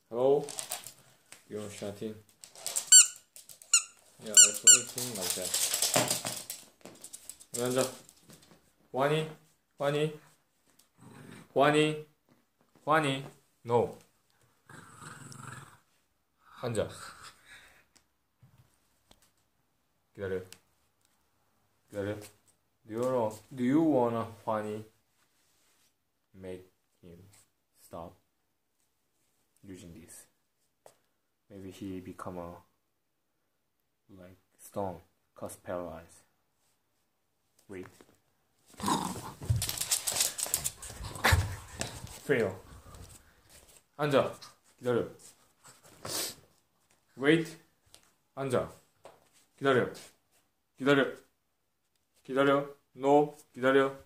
Hello, you're chatting. Yeah, it's anything like that. 앉아. 환희. No. 앉아. 기다려. Do you wanna 환희 make him stop using this? Maybe he become a like stone, cause paralyzed. Wait. Fail. 앉아. 기다려. Wait. 앉아. 기다려. No. 기다려.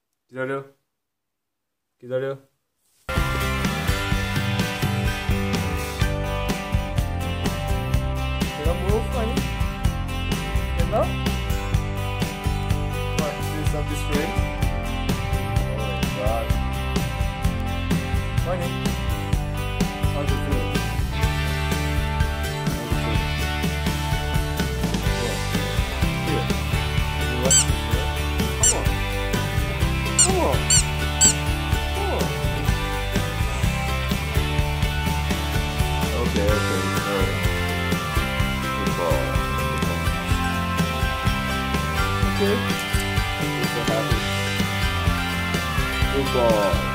내가 move 아니? 됐나? This on this way. Oh my god. 아니? How do you feel? Okay. Good boy. Okay. You're so happy. Good boy.